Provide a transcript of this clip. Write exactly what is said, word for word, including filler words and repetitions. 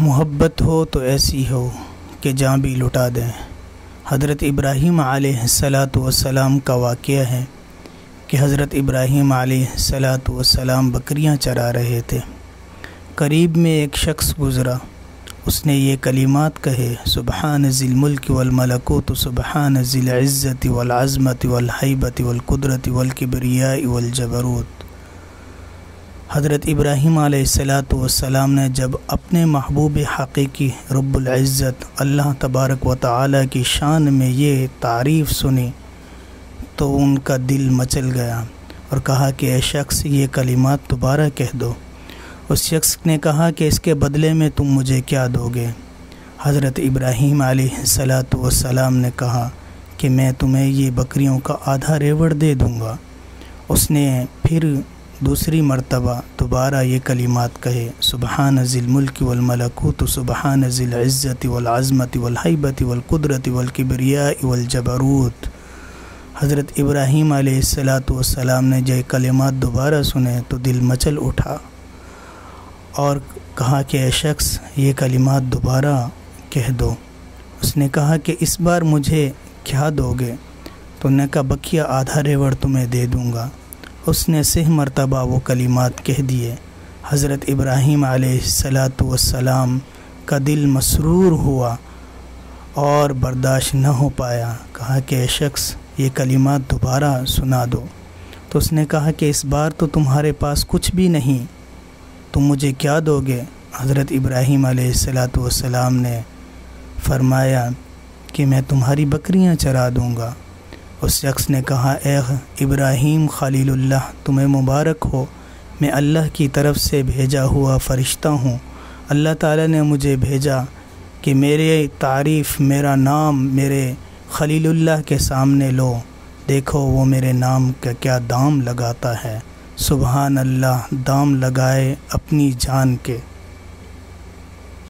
محبت ہو تو ایسی ہو کہ جاں بھی لٹا دیں۔ حضرت ابراہیم علیہ الصلاۃ والسلام کا واقعہ ہے کہ حضرت ابراہیم علیہ الصلاۃ والسلام بکریاں چرا رہے تھے۔ قریب میں ایک شخص گزرا، اس نے یہ کلمات کہے: سبحان ذی الملک والملکوت، سبحان ذی العزت والعظمت والہیبت والقدرت والکبریاء والجبروت۔ حضرت ابراہیم علیہ الصلاۃ والسلام نے جب اپنے محبوب حقیقی رب العزت اللہ تبارک و تعالی کی شان میں یہ تعریف سنی تو ان کا دل مچل گیا اور کہا کہ اے شخص یہ کلمات دوبارہ کہہ دو۔ اس شخص نے کہا کہ اس کے بدلے میں تم مجھے کیا دو گے؟ حضرت ابراہیم علیہ الصلاۃ والسلام نے کہا کہ میں تمہیں یہ بکریوں کا آدھا ریوڑ دے دوں گا۔ اس نے پھر دوسری مرتبہ دوبارہ یہ کلمات کہے: سبحان ذی الملک والملکوت، سبحان ذی العزت والعظمت والہیبت والقدرت والکبریاء والجبروت۔ حضرت ابراہیم علیہ الصلاۃ والسلام نے یہ کلمات دوبارہ سنے تو دل مچل اٹھا اور کہا کہ اے شخص یہ کلمات دوبارہ کہہ دو۔ اس نے کہا کہ اس بار مجھے کیا دو گے؟ تو نے کہا بقیہ آدھا ریوڑ تمہیں دے دوں گا۔ اس نے سہ مرتبہ وہ کلمات کہہ دیے۔ حضرت ابراہیم علیہ الصلاۃ والسلام کا دل مسرور ہوا اور برداشت نہ ہو پایا، کہا کہ اے شخص یہ کلمات دوبارہ سنا دو۔ تو اس نے کہا کہ اس بار تو تمہارے پاس کچھ بھی نہیں، تم مجھے کیا دو گے؟ حضرت ابراہیم علیہ الصلاۃ والسلام نے فرمایا کہ میں تمہاری بکریاں چرا دوں گا۔ اس شخص نے کہا: اے ابراہیم خلیل اللہ، تمہیں مبارک ہو، میں اللہ کی طرف سے بھیجا ہوا فرشتہ ہوں۔ اللہ تعالیٰ نے مجھے بھیجا کہ میرے تعریف، میرا نام میرے خلیل اللہ کے سامنے لو، دیکھو وہ میرے نام کا کیا دام لگاتا ہے۔ سبحان اللہ، دام لگائے اپنی جان کے۔